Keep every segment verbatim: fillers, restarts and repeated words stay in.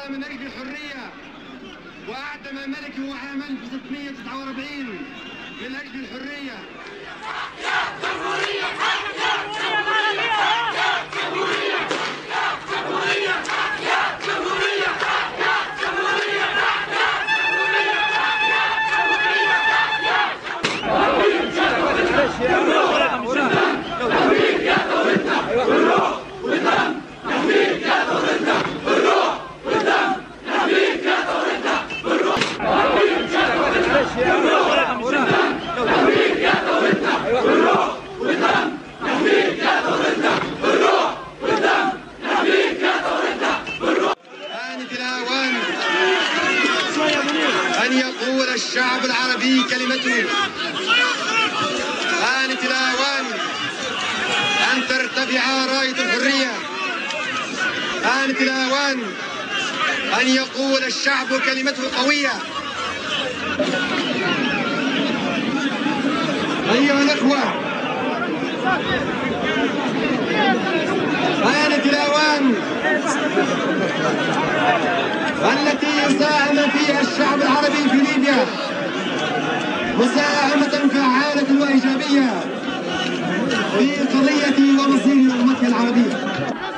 ثورة من أجل الحرية، وأعدم ملكه عام ألف وستمائة وتسعة وأربعين من أجل الحرية. يا جمهورية يا جمهورية يا جمهورية يا جمهورية يا جمهورية يا جمهورية أن يقول الشعب العربي كلمته. آنت الآوان أن ترتفع راية الحرية. آنت الآوان أن يقول الشعب كلمته القوية. أيها الأخوة، آنت الآوان التي ساهم فيها الشعب العربي في ليبيا مساهمة فعالة وإيجابية في قضية ومصير أمتها العربية.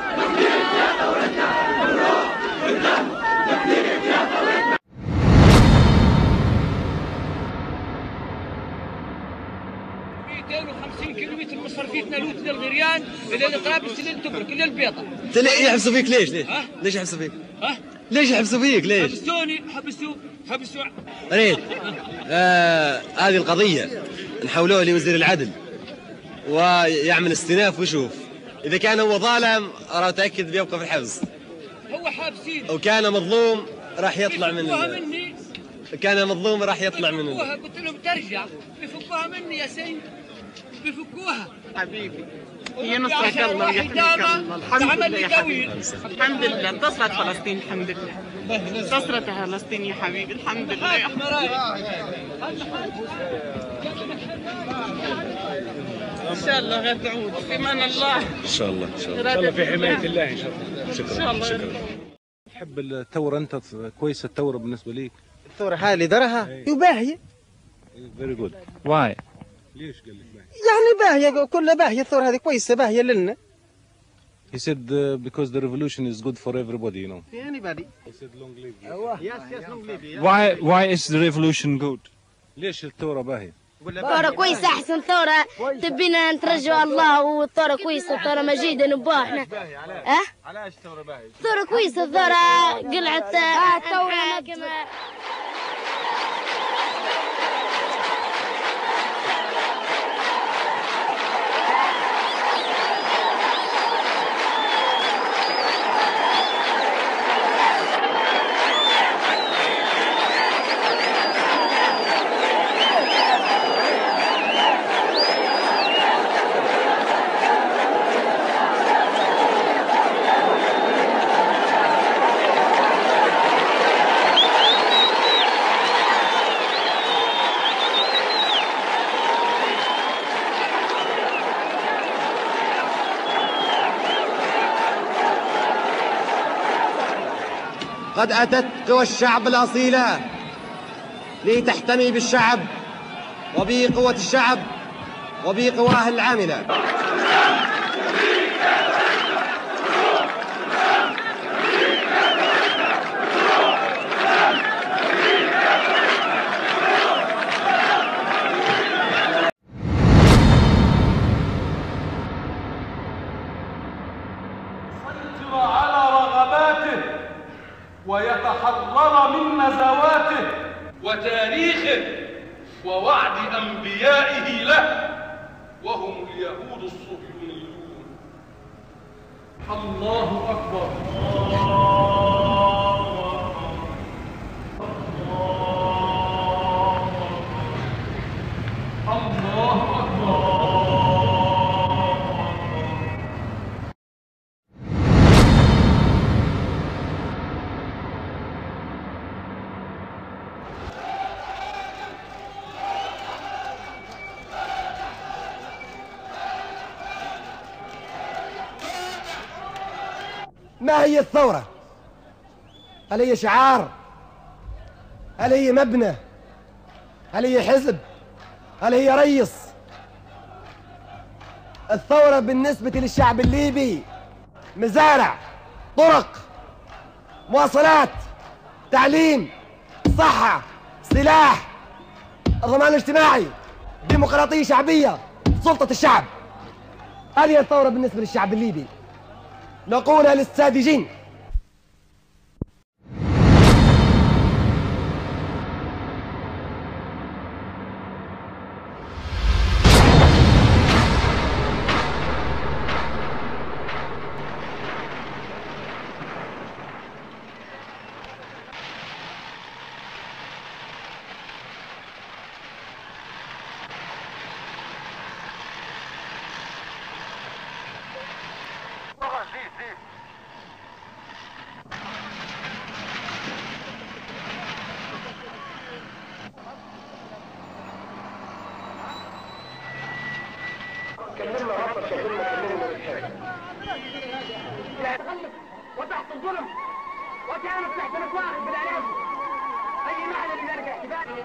مئتين وخمسين كيلومتر مصرفيتنا لوت للغريان الى طرابلس الى تبرك الى البيضة. يحبسوا فيك ليش؟ ليش؟ أه؟ ليش يحبسوا فيك؟ ها؟ ليش يحبسوا فيك؟ ليش؟ حبسوني حبسوا حبسوا ريت آه هذه القضية نحولوها لوزير العدل ويعمل استئناف ويشوف إذا كان هو ظالم راه تأكد بيبقى في الحبس. هو حابسين. وكان مظلوم راح يطلع من مني. كان مظلوم راح يطلع من بيفكوها قلت لهم ترجع بيفكوها مني يا سيد بيفكوها حبيبي. هي نصرة الله ويحميك الله. الحمد لله يا حبيبي. الحمد لله انتصرت فلسطين. الحمد لله انتصرت فلسطين يا حبيبي. الحمد لله يا حبيبي. ان شاء الله غير تعود في امان الله. ان شاء الله ان شاء الله. ان شاء الله في حماية الله ان شاء الله. شكرا. ان شاء الله. شكرا. تحب الثورة انت؟ كويسة الثورة بالنسبة ليك؟ الثورة هاي اللي درها باهية. فيري جود. واي؟ ليش قال لك باهية؟ يعني باهية كلها باهية. الثورة هذه كويسة باهية لنا. He said uh, because the revolution is good for everybody, you know. For anybody. He said long live. Yes, yes, long live. Why why is the revolution good? ليش الثورة باهية؟ ثورة كويسة أحسن ثورة تبينا نترجوا الله، والثورة كويسة وثورة مجيدة نبوها احنا. أه؟ علاش الثورة باهية؟ ثورة كويسة الثورة قلعت الثورة كما قد أتت قوى الشعب الأصيلة لتحتمي بالشعب وبقوة الشعب وبقواه العاملة. ويتحرر من نزواته وتاريخه ووعد أنبيائه له وهم اليهود الصهيونيون. الله أكبر. الله أكبر. ما هي الثورة؟ هل هي شعار؟ هل هي مبنى؟ هل هي حزب؟ هل هي ريس؟ الثورة بالنسبة للشعب الليبي مزارع، طرق، مواصلات، تعليم، صحة، سلاح، الضمان الاجتماعي، ديمقراطية شعبية، سلطة الشعب. هذه الثورة بالنسبة للشعب الليبي. نقولها للساذجين. وتحت الظلم وكانت تحت الفاخر بالعنف اي معنى لذلك الاحتفال.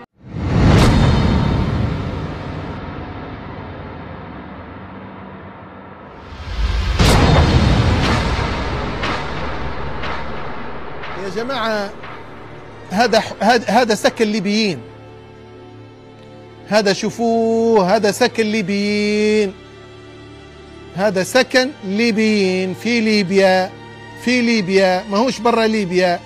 يا جماعة هذا هذا هذا سكن ليبيين. هذا شوفوه، هذا سكن ليبيين. هذا سكن ليبيين في ليبيا، في ليبيا، ما هوش برا ليبيا.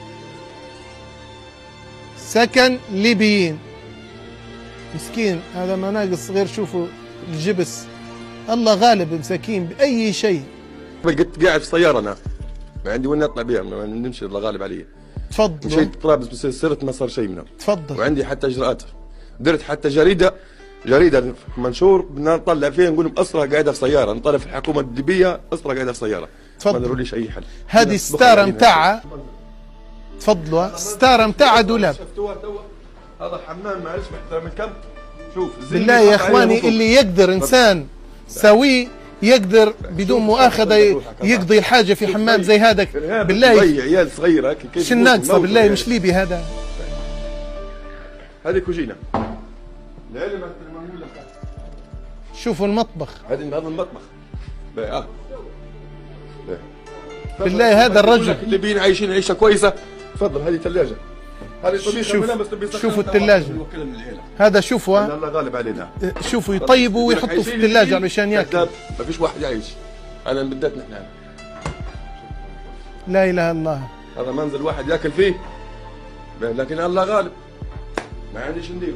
سكن ليبيين. مسكين هذا ما ناقص غير شوفوا الجبس. الله غالب مساكين بأي شيء. قلت قاعد في سيارة أنا ما عندي وين نطلع بيها، ما نمشي الله غالب علي. تفضل. مشيت طرابلس بس صرت ما صار شيء منها. تفضل. وعندي حتى إجراءات. درت حتى جريدة جريدة منشور بدنا نطلع فيها نقول لهم أسرى قاعدة في سيارة، نطلع في الحكومة الليبية أسرى قاعدة في سيارة. تفضل. ما داروليش أي حل. هذه الستارة متاعها. تفضلوا. الستارة متاعها دولاب. شفتوها توا؟ هذا حمام معلش محترم الكم. شوف بالله يا اخواني اللي يقدر انسان سوي يقدر بدون مؤاخذه يقضي الحاجه في حمام زي هذا بالله. عيال صغيره كيف شو الناقصه بالله مش ليبي هذا. هذه كوجينه. شوفوا المطبخ. هذا هذا المطبخ. اه بالله هذا الرجل الليبيين عايشين عيشه كويسه. تفضل هذه ثلاجه. هذه شوف شوفوا الثلاجه. هذا شوفوا الله غالب علينا. شوفوا يطيبوا ويحطوا في الثلاجه علشان ياكل. ما فيش واحد يعيش. انا بدات نحن لا اله الا الله. هذا منزل واحد ياكل فيه لكن الله غالب ما عنديش ندير.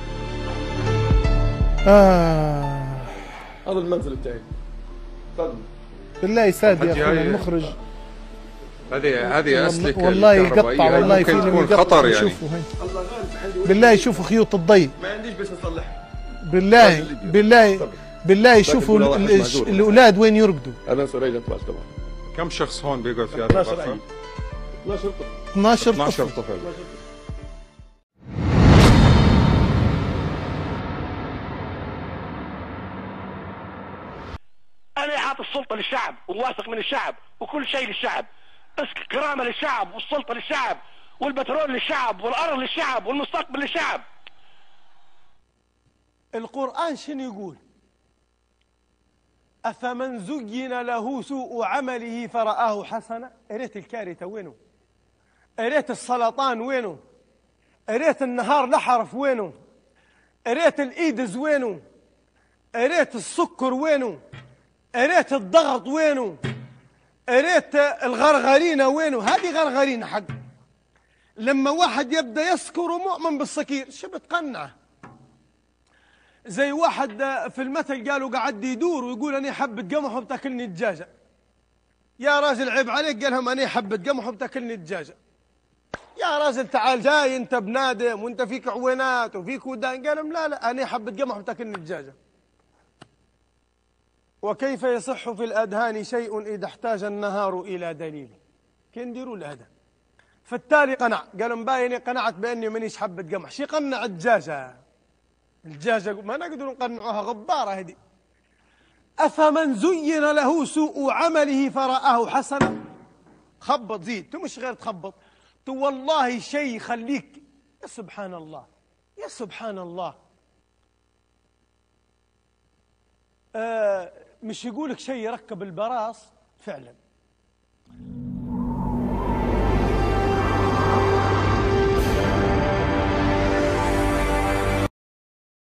آه. هذا المنزل بتاعي. تفضل. بالله يسعد يا اخونا المخرج. هذه هذه اسلك والله يقطع والله في يكون خطر يعني. شوفوا هاي بالله شوفوا خيوط الضي. ما عنديش بس نصلحها. بالله بالله بالله شوفوا الاولاد وين يرقدوا. انا سريجة طبعا. كم شخص هون بيقعد في هذا الغرفة؟ اثناشر طفل. اثناشر طفل. اثناشر طفل. انا اعطي السلطه للشعب وواثق من الشعب وكل شيء للشعب. كرامه للشعب والسلطه للشعب والبترول للشعب والارض للشعب والمستقبل للشعب. القرآن شنو يقول؟ أفمن زين له سوء عمله فرآه حسنا. قريت الكارثة وينه؟ قريت السرطان وينه؟ قريت النهار لحرف وينه؟ قريت الإيدز وينه؟ قريت السكر وينه؟ قريت الضغط وينه؟ قريت الغرغرينة وينه؟ هذه غرغرينة حق. لما واحد يبدأ يسكر ومؤمن بالسكير شو بتقنعه؟ زي واحد في المثل قالوا قعد يدور ويقول أنا حبة قمح وبتاكلني دجاجة. يا راجل عيب عليك، قال لهم أنا حبة قمح وبتاكلني دجاجة. يا راجل تعال جاي أنت بنادم وأنت فيك عوينات وفيك ودان. قال لهم لا لا أنا حبة قمح وبتاكلني دجاجة. وكيف يصح في الأذهان شيء إذا احتاج النهار إلى دليل. كي نديروا لهذا. فالتالي قنع، قال لهم بايني قنعت بأني مانيش حبة قمح. شي قنع الدجاجة. الدجاجة ما نقدر نقنعوها غبارة هذه. أفمن زين له سوء عمله فرآه حسنا. خبط زيد، تو مش غير تخبط. والله شيء يخليك يا سبحان الله يا سبحان الله. آه مش يقولك شيء يركب البراص فعلا.